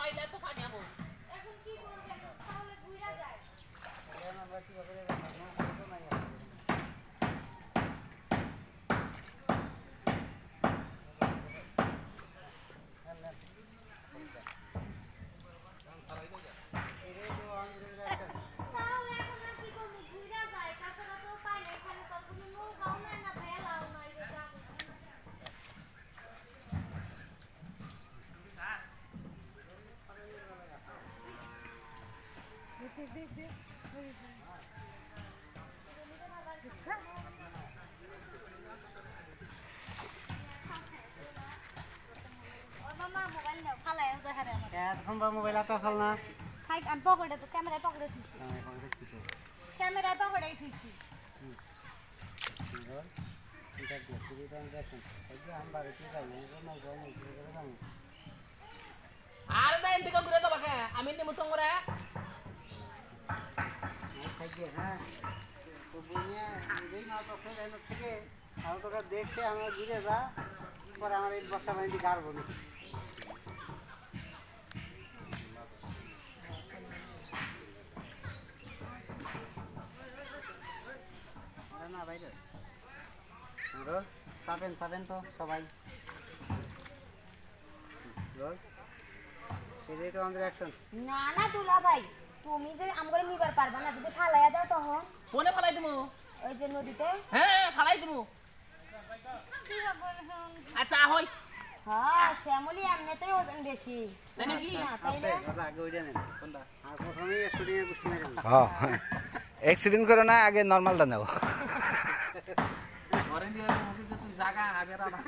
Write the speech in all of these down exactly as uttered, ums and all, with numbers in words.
পাইলে তো পানি আমো এখন কি করবে তাহলে ঘুরে যায় এখন আমরা কি করে রাখবো না নাই তাহলে এখন আর কি করব ঘুরে যায় কাছাড়া তো পাই না এখানে তো কোনো নৌকাও নাই না ভেলাও নাই রে জাম মামা মোবাইল নাও খালাই দেখা রে আমার এখন বা মোবাইল আতা চল না খাই আমি পকেটে তো ক্যামেরায় পকেটে থুইছি ক্যামেরায় পকেটেই থুইছি এটা দিয়ে শুরু করে দেখুন এই যে আমরা বাড়িতে যাই না যাই না কি করে যাবো আর না ইন্দিকা ঘুরে দাও বাকে আমি নিমুতং করে খাইছে হ্যাঁ তো বুনিয়া এই না তো ফেলে না থেকে আর তোরা দেখতে আমরা ঘুরে যা পরে আমার এই বস্তা বাঁধি গাড়বো না না বাইরে রোল সাবেন সাবেন তো সবাই রোল এই তো আমাদের অ্যাকশন না না দুলা ভাই তুমি যে আমগরে নিবার পারবা না যদি ফালাইয়া দাও তখন কোনে ফালাই দিমু ওই যে নদীতে হ্যাঁ ফালাই দিমু কি হবে এখন আচ্ছা হই হ্যাঁ শ্যামলি এমনিতেই ওজন বেশি তাই নাকি না তাই না দাদা আগে ওইটা নেন কোনটা আর প্রথমেই শুটিংয়ে গুষ্টি মেরেন হ্যাঁ অ্যাক্সিডেন্ট করো না আগে নরমালটা নাও ঘরে নিয়ে মুখে যে তুই জায়গা আগে রাখা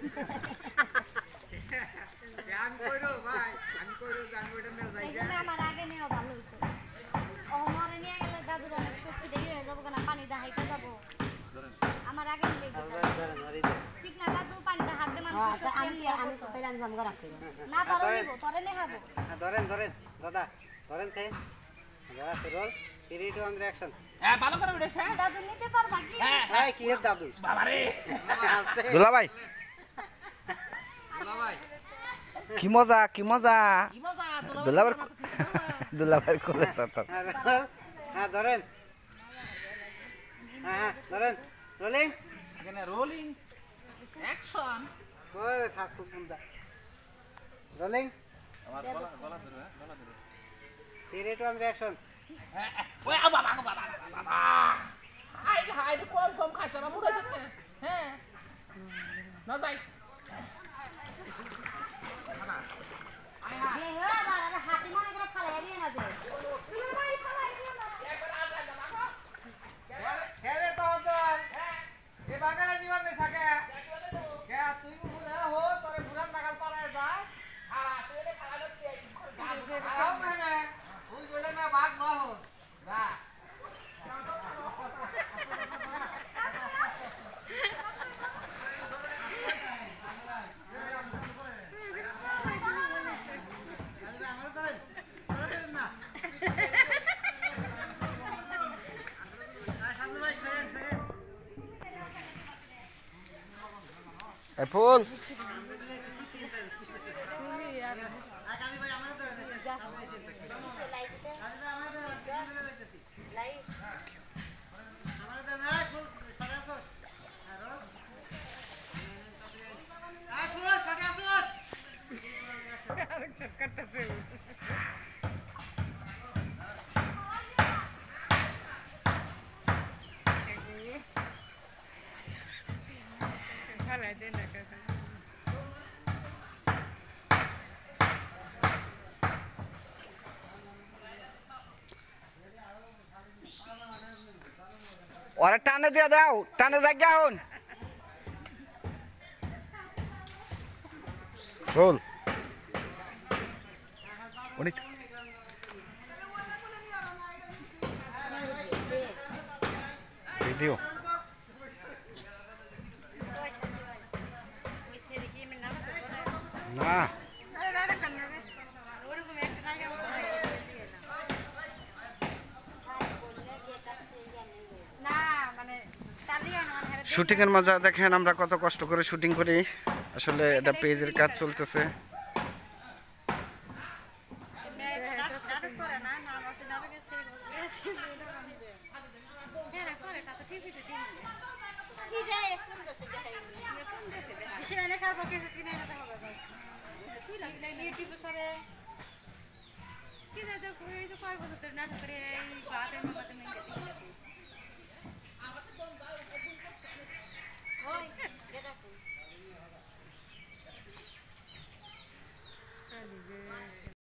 আমি কইরো ভাই আমি কইরো আমি ওইটা নিয়ে যাই এইখানে আমার আগে নেওয়া ভালো হতো অমরে নিয়ে গেলে দাদুর অনেক শক্তি দেরি হয়ে যাবো কেন পানি দাহাইতে যাবো আমার আগে নিয়ে গেছে ঠিক না দাদু পানিতে হাত দিয়ে মানুষের শক্তি আমি আমি তাই আমি জামগা রাখতে না তোরে নিব তোরে নে খাবো ধরেন ধরেন দাদা ধরেন সে দাদা রোল থ্রি টু আমাদের অ্যাকশন হ্যাঁ ভালো করে উঠেছে দাদু নিতে পারবা কি হ্যাঁ এই কি এর দাদু বাবা রে দুলা ভাই দুলা ভাই কি মজা কি মজা কি মজা দুলা ভাই দুলা ভাই কোলে সরতাম হ্যাঁ ধরেন হ্যাঁ হ্যাঁ ধরেন রোলিং এখানে রোলিং অ্যাকশন ওই ঠাকুর কুন্দা রোলিং আমার গলা গলা ধরে হ্যাঁ গলা ধরে থ্রি টু আমাদের অ্যাকশন ওই বাবা বাবা বাবা আই হাই কম কম খাইছ না মুড়া সত্যি হ্যাঁ না যাই আই হা এ হে বাবা হাতি মনে করে ফালাইয়া দিয়ে না যে ভাই ফালাই দিও না খেলে তো হতন এ বাগানে নিবার নেই থাকে কে তুই বুড়া হো তোরে বুড়ান নাগাল পালায় যায় খালা তুই এলে খালা লতি আও মানে ওই গোলে না ভাগ না হো যা এ ফুল ওরে টানে দিয়ে দাও টানে জায়গা হন রোল উনি ভিডিও না শুটিং এর মজা দেখেন আমরা কত কষ্ট করে শুটিং করি আসলে এটা পেজের কাজ চলতেছে হ্যাঁ করে তা তো টিভিতে দিন কি যায় কোন দেশে দেখাই কোন দেশে দেখা সেখানে সার্বো কেসে কিনে আনতে হবে ভাই কি লাগলে ইউটিউবে সারে কি যায় তো এই তো কয় বছর ধরে নাটক করে এই বাতে মামাতে মেয়ে দেখি